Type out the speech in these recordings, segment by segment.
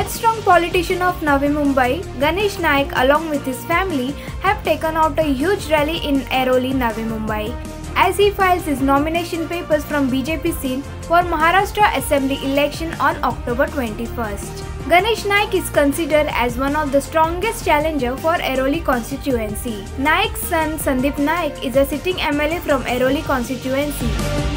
headstrong politician of Navi Mumbai, Ganesh Naik along with his family have taken out a huge rally in Airoli, Navi Mumbai, as he files his nomination papers from BJP scene for Maharashtra Assembly election on October 21st. Ganesh Naik is considered as one of the strongest challenger for Airoli constituency. Naik's son Sandeep Naik is a sitting MLA from Airoli constituency.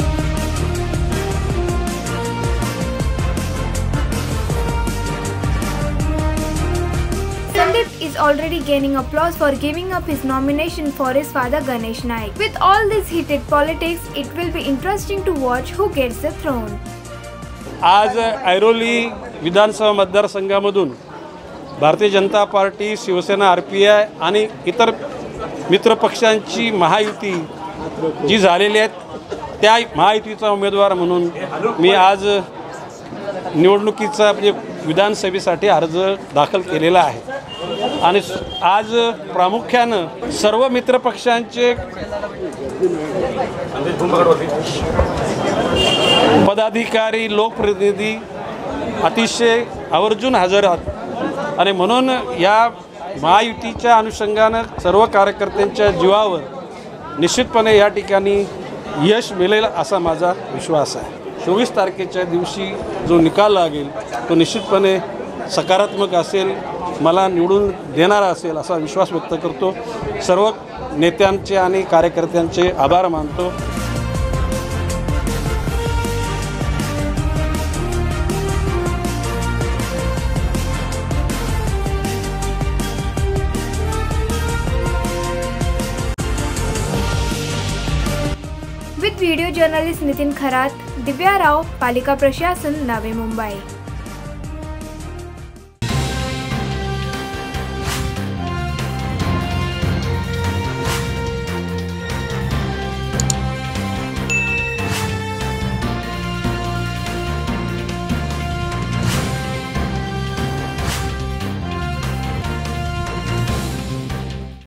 Sandeep is already gaining applause for giving up his nomination for his father Ganesh Naik. With all this heated politics, it will be interesting to watch who gets the throne. आज ऐरोली विधानसभा मतदारसंघामधून Bharatiya Janata party, Shiv Sena, RPI आणि इतर मित्रपक्षांची महायुती जी झालेली आहे त्या महायुतीचा उमेदवार म्हणून मी आज निवडणुकीचा म्हणजे विधानसभेसाठी अर्ज दाखल केलेला आहे आणि आज प्रामुख्याने सर्व मित्रपक्षांचे पदाधिकारी, लोकप्रतिनिधी अतिशय आवर्जून हजर आहेत आणि म्हणून या महायुतीच्या अनुषंगाने सर्व कार्यकर्त्यांच्या जीवावर निश्चितपणे या ठिकाणी यश मिळेल असा माझा विश्वास आहे। 24 तारखेच्या दिवशी जो निकाल लागेल तो निश्चितपणे सकारात्मक असेल, मला निवडून देणारा असेल असा विश्वास व्यक्त करतो। सर्व नेत्यांचे आणि कार्यकर्त्यांचे आभार मानतो। With video journalist Nitin Kharaat, Divya Rao, Palika Prashashan, Navi Mumbai.